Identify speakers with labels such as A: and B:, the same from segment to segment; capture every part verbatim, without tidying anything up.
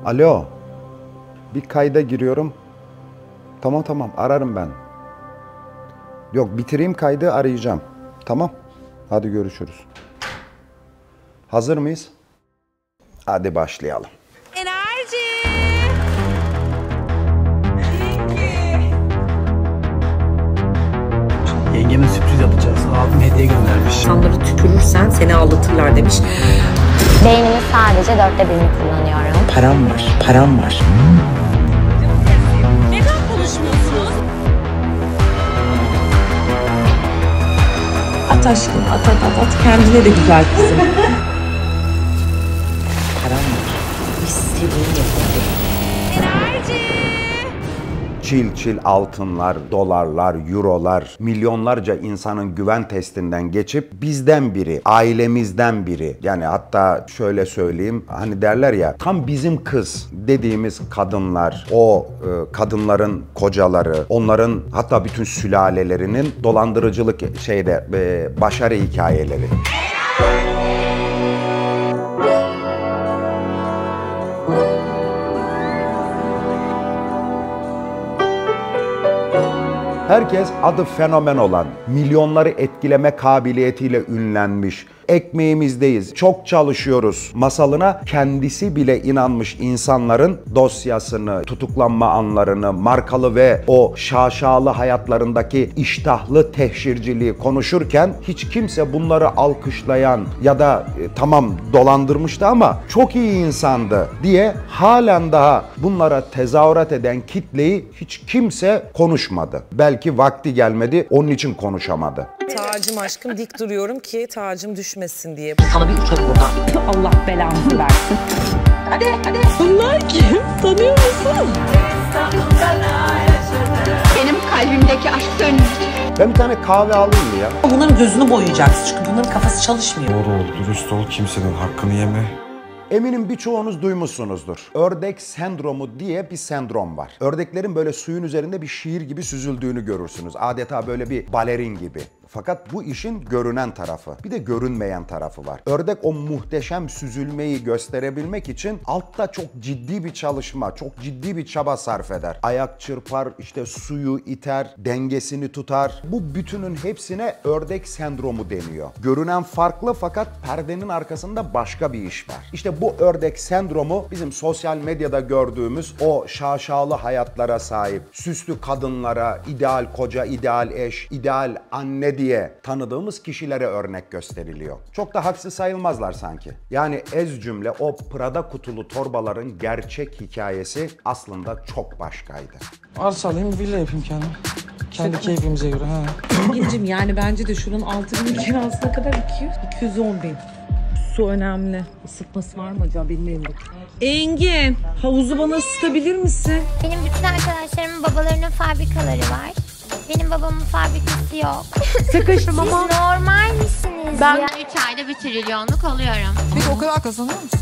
A: Alo. Bir kayda giriyorum. Tamam tamam ararım ben. Yok bitireyim kaydı arayacağım. Tamam. Hadi görüşürüz. Hazır mıyız? Hadi başlayalım.
B: Enerji.
C: Yengeme sürpriz yapacağız. Abim hediye göndermiş.
D: İnsanları tükürürsen seni aldatırlar demiş.
E: Beynimin sadece dörtte birini kullanıyorum.
D: Param var, param var.
B: Neden konuşmuyorsunuz?
D: At aşkım, at at at at. Kendine de güzel kızım. Param var. İstediğini yapabilirim.
B: Enerji.
A: Çil çil altınlar, dolarlar, eurolar, milyonlarca insanın güven testinden geçip bizden biri, ailemizden biri, yani hatta şöyle söyleyeyim, hani derler ya tam bizim kız dediğimiz kadınlar, o e, kadınların kocaları, onların hatta bütün sülalelerinin dolandırıcılık şeyde e, başarı hikayeleri. Herkes adı fenomen olan, milyonları etkileme kabiliyetiyle ünlenmiş, ekmeğimizdeyiz, çok çalışıyoruz masalına kendisi bile inanmış insanların dosyasını, tutuklanma anlarını, markalı ve o şaşalı hayatlarındaki iştahlı tehşirciliği konuşurken hiç kimse bunları alkışlayan ya da e, tamam dolandırmıştı ama çok iyi insandı diye halen daha bunlara tezahürat eden kitleyi hiç kimse konuşmadı. Belki vakti gelmedi, onun için konuşamadı.
D: Tacım aşkım dik duruyorum ki tacım düşmesin diye.
E: Sana bir uçak buradan.
D: Allah belanızı versin. Hadi hadi. Bunlar kim? Tanıyor musun?
E: Benim kalbimdeki aşk sönmüş.
A: Ben bir tane kahve alayım mı ya?
D: Bunların gözünü boyayacaksın çünkü bunların kafası çalışmıyor.
F: Doğru ol, dürüst ol, kimsenin hakkını yeme.
A: Eminim birçoğunuz duymuşsunuzdur. Ördek sendromu diye bir sendrom var. Ördeklerin böyle suyun üzerinde bir şiir gibi süzüldüğünü görürsünüz. Adeta böyle bir balerin gibi. Fakat bu işin görünen tarafı, bir de görünmeyen tarafı var. Ördek o muhteşem süzülmeyi gösterebilmek için altta çok ciddi bir çalışma, çok ciddi bir çaba sarf eder. Ayak çırpar, işte suyu iter, dengesini tutar. Bu bütünün hepsine ördek sendromu deniyor. Görünen farklı fakat perdenin arkasında başka bir iş var. İşte bu ördek sendromu bizim sosyal medyada gördüğümüz o şaşalı hayatlara sahip, süslü kadınlara, ideal koca, ideal eş, ideal anne diye tanıdığımız kişilere örnek gösteriliyor. Çok da haksız sayılmazlar sanki. Yani ez cümle o Prada kutulu torbaların gerçek hikayesi aslında çok başkaydı.
C: Arsa alayım, bir villa yapayım kendime. Kendi keyfimize göre ha.
D: Engin'cim yani bence de şunun altı bin kirasına kadar iki yüz, iki yüz on bin. Su önemli. Isıtması var mı acaba bilmiyorum. Engin, havuzu bana ısıtabilir misin?
G: Benim bütün arkadaşlarımın babalarının fabrikaları var. Benim babamın fabrikası yok.
D: Sıkıştım
G: Siz
D: ama.
G: normal misiniz
B: Ben
G: ya?
B: üç ayda bir trilyonluk oluyorum.
C: Peki o kadar kazanıyor musun?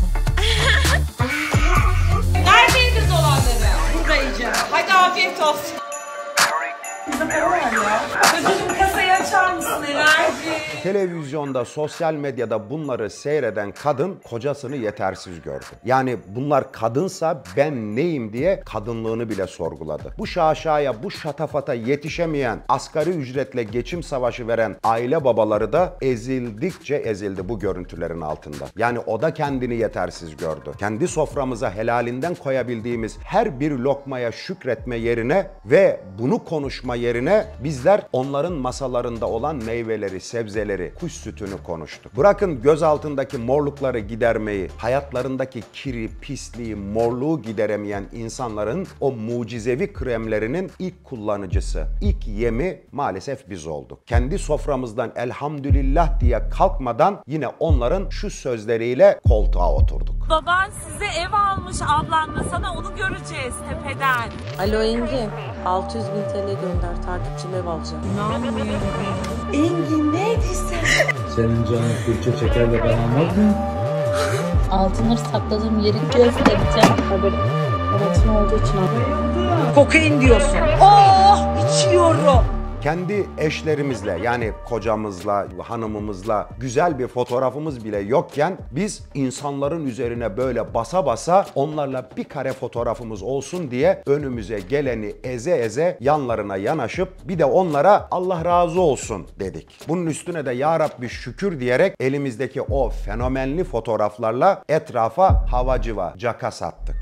H: Neredeydiniz olanları? Buradayım. Hadi afiyet olsun. Bize para ver ya. Çocuğum kasayı açar mısın enerji?
A: Televizyonda, sosyal medyada bunları seyreden kadın kocasını yetersiz gördü. Yani bunlar kadınsa ben neyim diye kadınlığını bile sorguladı. Bu şaşaya, bu şatafata yetişemeyen, asgari ücretle geçim savaşı veren aile babaları da ezildikçe ezildi bu görüntülerin altında. Yani o da kendini yetersiz gördü. Kendi soframıza helalinden koyabildiğimiz her bir lokmaya şükretme yerine ve bunu konuşma yerine bizler onların masalarında olan meyveleri, sebzeleri, kuş sütünü konuştuk. Bırakın göz altındaki morlukları gidermeyi, hayatlarındaki kiri, pisliği, morluğu gideremeyen insanların o mucizevi kremlerinin ilk kullanıcısı, ilk yemi maalesef biz olduk. Kendi soframızdan elhamdülillah diye kalkmadan yine onların şu sözleriyle koltuğa oturduk.
H: Baban size ev almış ablanla, sana onu göreceğiz tepeden.
D: Alo Engin, altı yüz bin T L gönder, takipçim ev alacağım. Engin neydi sen?
C: Senin canın külçe çeker de ben anlamaz mıyım?
E: Altınları sakladığım yeri göstereceğim. Böyle altın olduğu için.
D: Kokain diyorsun. Oh, içiyorum.
A: kendi eşlerimizle yani kocamızla, hanımımızla güzel bir fotoğrafımız bile yokken biz insanların üzerine böyle basa basa onlarla bir kare fotoğrafımız olsun diye önümüze geleni eze eze yanlarına yanaşıp bir de onlara Allah razı olsun dedik. Bunun üstüne de ya Rabbi şükür diyerek elimizdeki o fenomenli fotoğraflarla etrafa havacıva, caka sattık.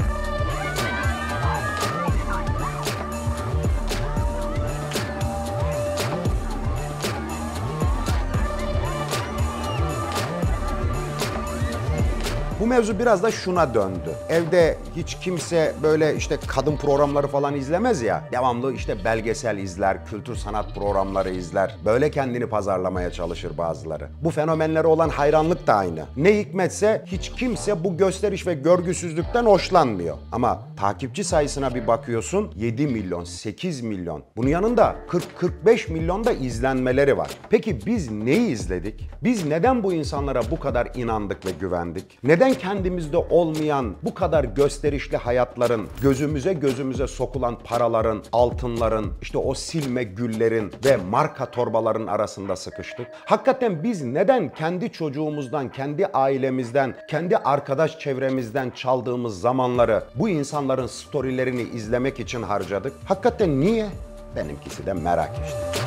A: Bu mevzu biraz da şuna döndü. Evde hiç kimse böyle işte kadın programları falan izlemez ya. Devamlı işte belgesel izler, kültür sanat programları izler. Böyle kendini pazarlamaya çalışır bazıları. Bu fenomenlere olan hayranlık da aynı. Ne hikmetse hiç kimse bu gösteriş ve görgüsüzlükten hoşlanmıyor. Ama takipçi sayısına bir bakıyorsun yedi milyon, sekiz milyon. Bunun yanında kırk kırk beş milyon da izlenmeleri var. Peki biz neyi izledik? Biz neden bu insanlara bu kadar inandık ve güvendik? Neden kendimizde olmayan bu kadar gösterişli hayatların, gözümüze gözümüze sokulan paraların, altınların, işte o silme güllerin ve marka torbaların arasında sıkıştık? Hakikaten biz neden kendi çocuğumuzdan, kendi ailemizden, kendi arkadaş çevremizden çaldığımız zamanları bu insanların storylerini izlemek için harcadık? Hakikaten niye? Benimkisi de merak işte.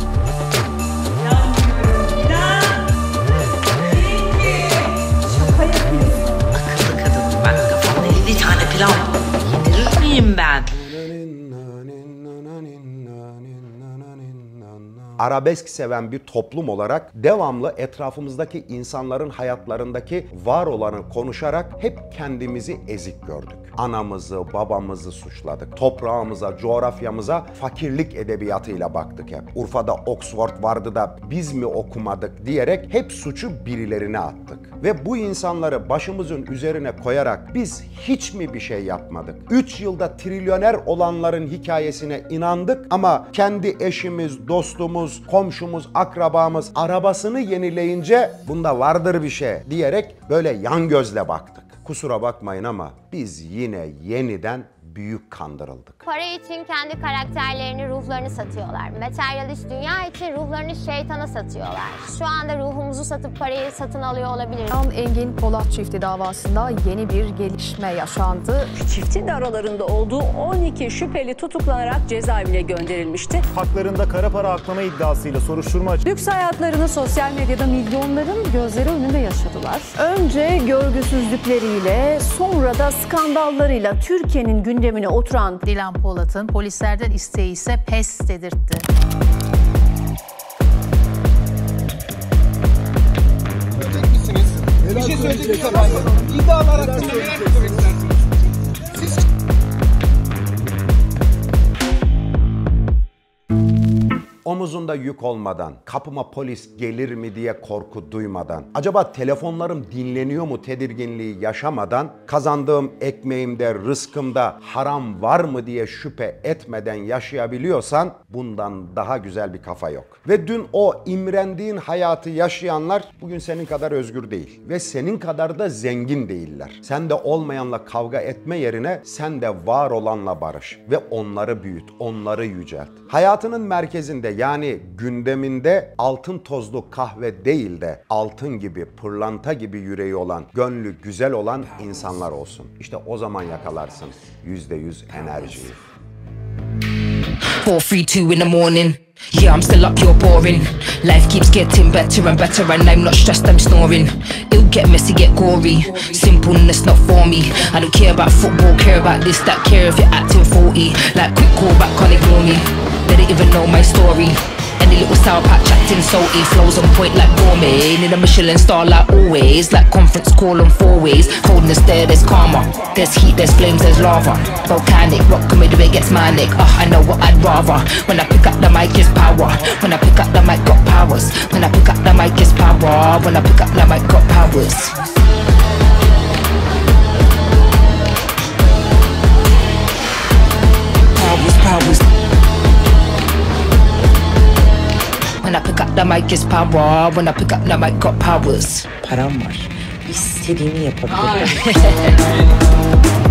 I: Plan yedirir miyim ben?
A: Arabesk seven bir toplum olarak devamlı etrafımızdaki insanların hayatlarındaki var olanı konuşarak hep kendimizi ezik gördük. Anamızı, babamızı suçladık. Toprağımıza, coğrafyamıza fakirlik edebiyatıyla baktık hep. Urfa'da Oxford vardı da biz mi okumadık diyerek hep suçu birilerine attık. Ve bu insanları başımızın üzerine koyarak biz hiç mi bir şey yapmadık? üç yılda trilyoner olanların hikayesine inandık ama kendi eşimiz, dostumuz, komşumuz, akrabamız arabasını yenileyince bunda vardır bir şey diyerek böyle yan gözle baktık. Kusura bakmayın ama biz yine yeniden büyük kandırıldık.
G: Para için kendi karakterlerini, ruhlarını satıyorlar. Materyalist dünya için ruhlarını şeytana satıyorlar. Şu anda ruhumuzu satıp parayı satın alıyor olabilir.
J: Engin Polat çifti davasında yeni bir gelişme yaşandı.
K: Çiftin de aralarında olduğu on iki şüpheli tutuklanarak cezaevine gönderilmişti.
L: Haklarında kara para aklama iddiasıyla soruşturma açıldı.
J: Lüks hayatlarını sosyal medyada milyonların gözleri önünde yaşadılar. Önce görgüsüzlükleriyle, sonra da skandallarıyla Türkiye'nin gündemine oturan
M: Dilan Polat'ın polislerden isteği ise pes dedirtti.
N: Söyleyecek misiniz? Bir şey söyleyecek misiniz? İddialar hakkında neler söylemek istersiniz? Siz...
A: Omuzunda yük olmadan, kapıma polis gelir mi diye korku duymadan, acaba telefonlarım dinleniyor mu tedirginliği yaşamadan, kazandığım ekmeğimde, rızkımda haram var mı diye şüphe etmeden yaşayabiliyorsan bundan daha güzel bir kafa yok. Ve dün o imrendiğin hayatı yaşayanlar bugün senin kadar özgür değil ve senin kadar da zengin değiller. Sen de olmayanla kavga etme yerine sen de var olanla barış ve onları büyüt, onları yücelt. Hayatının merkezinde yani gündeminde altın tozlu kahve değil de altın gibi, pırlanta gibi yüreği olan, gönlü güzel olan insanlar olsun. İşte o zaman yakalarsın yüzde yüz enerjiyi.
O: four three two in the morning. Yeah, I'm still up, you're boring. Life keeps getting better and better and I'm not stressed, I'm snoring. It'll get messy, get gory. Simpleness not for me. I don't care about football, care about this, that, care if you're acting forty. Like quick call back, can't ignore me. They don't even know my story. Any little sour patch acting salty, flows on point like gourmet. Need a Michelin star like always, like conference call on four ways. Coldness there, there's karma. There's heat, there's flames, there's lava. Volcanic, rock comedy, it gets manic. Ah, I know what I'd rather. When I pick up the mic, it's power. When I pick up the mic, got powers. When I pick up the mic, it's power. When I pick up the mic, got powers. Powers, powers. When I pick up the mic, it's power. When I pick up the mic, got powers.
I: Param var. İstediğimi yapabilirim.